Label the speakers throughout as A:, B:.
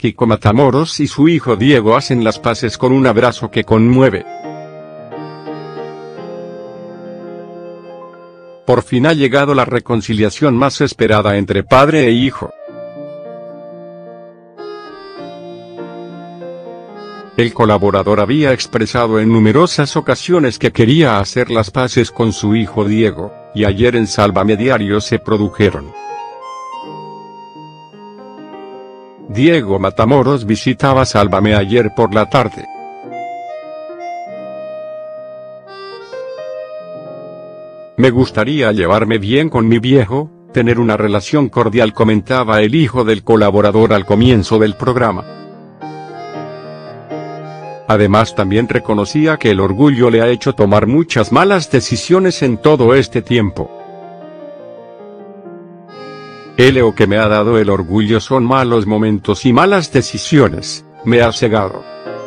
A: Kiko Matamoros y su hijo Diego hacen las paces con un abrazo que conmueve. Por fin ha llegado la reconciliación más esperada entre padre e hijo. El colaborador había expresado en numerosas ocasiones que quería hacer las paces con su hijo Diego, y ayer en Sálvame Diario se produjeron. Diego Matamoros visitaba Sálvame ayer por la tarde. Me gustaría llevarme bien con mi viejo, tener una relación cordial, comentaba el hijo del colaborador al comienzo del programa. Además también reconocía que el orgullo le ha hecho tomar muchas malas decisiones en todo este tiempo. Lo que me ha dado el orgullo son malos momentos y malas decisiones, me ha cegado.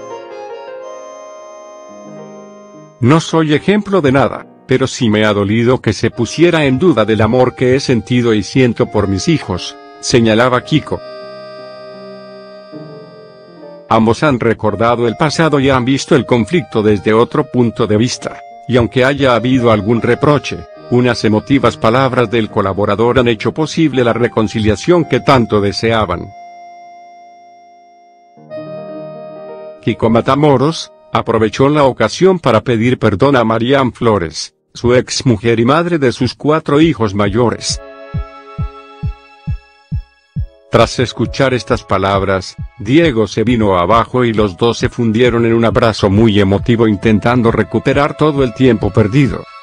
A: No soy ejemplo de nada, pero sí me ha dolido que se pusiera en duda del amor que he sentido y siento por mis hijos, señalaba Kiko. Ambos han recordado el pasado y han visto el conflicto desde otro punto de vista, y aunque haya habido algún reproche, unas emotivas palabras del colaborador han hecho posible la reconciliación que tanto deseaban. Kiko Matamoros aprovechó la ocasión para pedir perdón a Marian Flores, su exmujer y madre de sus 4 hijos mayores. Tras escuchar estas palabras, Diego se vino abajo y los dos se fundieron en un abrazo muy emotivo intentando recuperar todo el tiempo perdido.